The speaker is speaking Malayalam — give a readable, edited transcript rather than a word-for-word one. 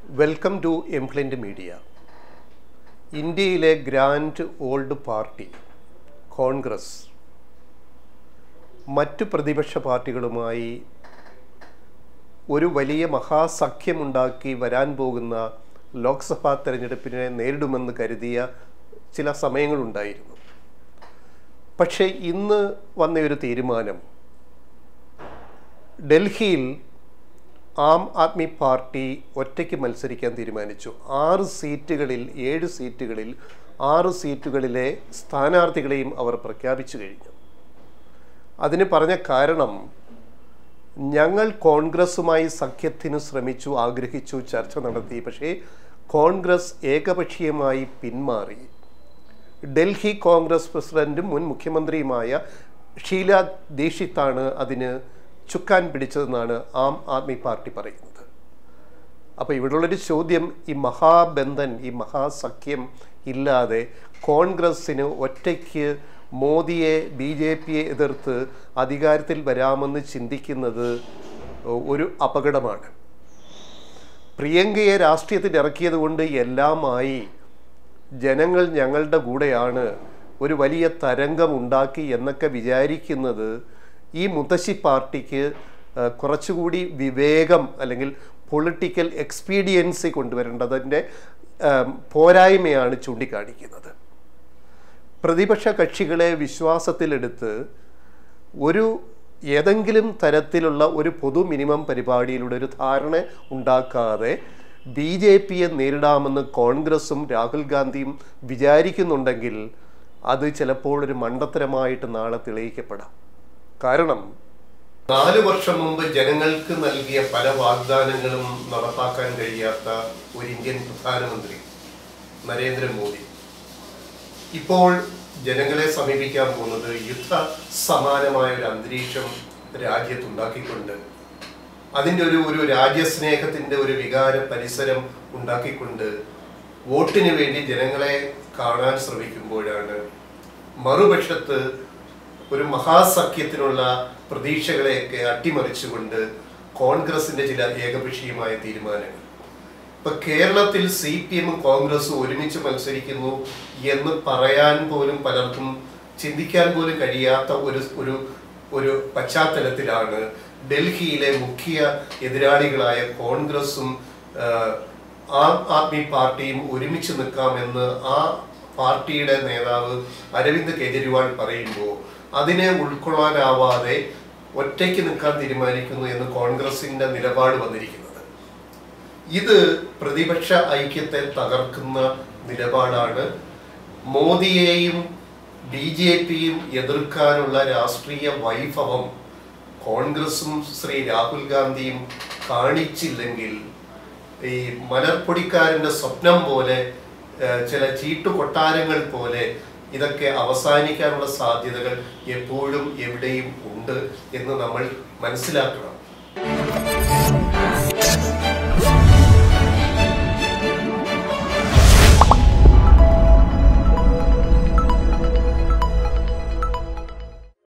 വെൽക്കം ടു എംപ്ലിൻ്റ് മീഡിയ. ഇന്ത്യയിലെ ഗ്രാൻഡ് ഓൾഡ് പാർട്ടി കോൺഗ്രസ് മറ്റു പ്രതിപക്ഷ പാർട്ടികളുമായി ഒരു വലിയ മഹാസഖ്യമുണ്ടാക്കി വരാൻ പോകുന്ന ലോക്സഭാ തെരഞ്ഞെടുപ്പിനെ നേരിടുമെന്ന് കരുതിയ ചില സമയങ്ങളുണ്ടായിരുന്നു. പക്ഷേ ഇന്ന് വന്നൊരു തീരുമാനം, ഡൽഹിയിൽ ആം ആദ്മി പാർട്ടി ഒറ്റയ്ക്ക് മത്സരിക്കാൻ തീരുമാനിച്ചു. 7 സീറ്റുകളിലെ സ്ഥാനാർത്ഥികളെയും അവർ പ്രഖ്യാപിച്ചു കഴിഞ്ഞു. അതിന് പറഞ്ഞ കാരണം, ഞങ്ങൾ കോൺഗ്രസുമായി സഖ്യത്തിന് ശ്രമിച്ചു, ആഗ്രഹിച്ചു, ചർച്ച നടത്തി. പക്ഷേ കോൺഗ്രസ് ഏകപക്ഷീയമായി പിന്മാറി. ഡൽഹി കോൺഗ്രസ് പ്രസിഡന്റും മുൻ മുഖ്യമന്ത്രിയുമായ ഷീല ദീക്ഷിതാണ് അതിന് ചുക്കാൻ പിടിച്ചതെന്നാണ് ആം ആദ്മി പാർട്ടി പറയുന്നത്. അപ്പോൾ ഇവിടെയുള്ളൊരു ചോദ്യം, ഈ മഹാബന്ധൻ, ഈ മഹാസഖ്യം ഇല്ലാതെ കോൺഗ്രസ്സിന് ഒറ്റയ്ക്ക് മോദിയെ BJPയെ എതിർത്ത് അധികാരത്തിൽ വരാമെന്ന് ചിന്തിക്കുന്നത് ഒരു അപകടമാണ്. പ്രിയങ്കയെ രാഷ്ട്രീയത്തിൽ ഇറക്കിയത് കൊണ്ട് എല്ലാമായി ജനങ്ങൾ ഞങ്ങളുടെ കൂടെയാണ്, ഒരു വലിയ തരംഗം ഉണ്ടാക്കി എന്നൊക്കെ വിചാരിക്കുന്നത് ഈ മുത്തശ്ശി പാർട്ടിക്ക് കുറച്ചുകൂടി വിവേകം അല്ലെങ്കിൽ പൊളിറ്റിക്കൽ എക്സ്പീഡിയൻസി കൊണ്ടുവരേണ്ടതിൻ്റെ പോരായ്മയാണ് ചൂണ്ടിക്കാണിക്കുന്നത്. പ്രതിപക്ഷ കക്ഷികളെ വിശ്വാസത്തിലെടുത്ത് ഏതെങ്കിലും തരത്തിലുള്ള ഒരു പൊതു മിനിമം പരിപാടിയിലൂടെ ഒരു ധാരണ ഉണ്ടാക്കാതെ BJPയെ നേരിടാമെന്ന് കോൺഗ്രസും രാഹുൽ ഗാന്ധിയും വിചാരിക്കുന്നുണ്ടെങ്കിൽ അത് ചിലപ്പോൾ ഒരു മണ്ടത്തരമായിട്ട് നാളെ തെളിയിക്കപ്പെടാം. കാരണം 4 വർഷം മുമ്പ് ജനങ്ങൾക്ക് നൽകിയ പല വാഗ്ദാനങ്ങളും നടപ്പാക്കാൻ കഴിയാത്ത ഒരു ഇന്ത്യൻ പ്രധാനമന്ത്രി നരേന്ദ്രമോദി ഇപ്പോൾ ജനങ്ങളെ സമീപിക്കാൻ പോകുന്നത് യുദ്ധ സമാനമായ ഒരു അന്തരീക്ഷം രാജ്യത്തുണ്ടാക്കിക്കൊണ്ട്, അതിൻ്റെ ഒരു രാജ്യസ്നേഹത്തിൻ്റെ ഒരു വികാര പരിസരം ഉണ്ടാക്കിക്കൊണ്ട് വോട്ടിന് വേണ്ടി ജനങ്ങളെ കാണാൻ ശ്രമിക്കുമ്പോഴാണ് മറുപക്ഷത്ത് ഒരു മഹാസഖ്യത്തിനുള്ള പ്രതീക്ഷകളെയൊക്കെ അട്ടിമറിച്ചുകൊണ്ട് കോൺഗ്രസിൻ്റെ ചില ഏകപക്ഷീയമായ തീരുമാനങ്ങൾ. ഇപ്പം കേരളത്തിൽ CPM കോൺഗ്രസ് ഒരുമിച്ച് മത്സരിക്കുന്നു എന്ന് പറയാൻ പോലും പലർക്കും ചിന്തിക്കാൻ പോലും കഴിയാത്ത ഒരു പശ്ചാത്തലത്തിലാണ് ഡൽഹിയിലെ മുഖ്യ എതിരാളികളായ കോൺഗ്രസും ആം ആദ്മി പാർട്ടിയും ഒരുമിച്ച് നിൽക്കാമെന്ന് ആ പാർട്ടിയുടെ നേതാവ് അരവിന്ദ് കെജ്രിവാൾ പറയുമ്പോൾ അതിനെ ഉൾക്കൊള്ളാനാവാതെ ഒറ്റയ്ക്ക് നിൽക്കാൻ തീരുമാനിക്കുന്നു എന്ന് കോൺഗ്രസിൻ്റെ നിലപാട് വന്നിരിക്കുന്നത്. ഇത് പ്രതിപക്ഷ ഐക്യത്തെ തകർക്കുന്ന നിലപാടാണ്. മോദിയെയും BJPയും എതിർക്കാനുള്ള രാഷ്ട്രീയ വൈഭവം കോൺഗ്രസും ശ്രീ രാഹുൽ ഗാന്ധിയും കാണിച്ചില്ലെങ്കിൽ ഈ മലർപ്പൊടിക്കാരൻ്റെ സ്വപ്നം പോലെ, ചില ചീട്ടുകൊട്ടാരങ്ങൾ പോലെ ഇതൊക്കെ അവസാനിക്കാനുള്ള സാധ്യതകൾ എപ്പോഴും എവിടെയും ഉണ്ട് എന്ന് നമ്മൾ മനസ്സിലാക്കണം.